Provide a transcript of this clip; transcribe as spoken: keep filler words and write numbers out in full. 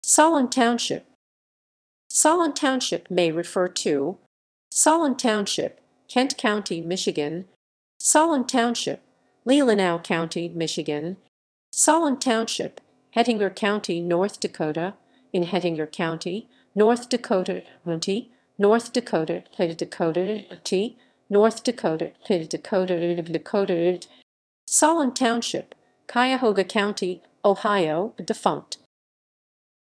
Solon Township. Solon Township may refer to Solon Township, Kent County, Michigan; Solon Township, Leelanau County, Michigan; Solon Township, Hettinger County, North Dakota, in Hettinger County, North Dakota, North Dakota, Dakota, North Dakota, Dakota, Dakota; Solon Township, Cuyahoga County, Ohio, defunct.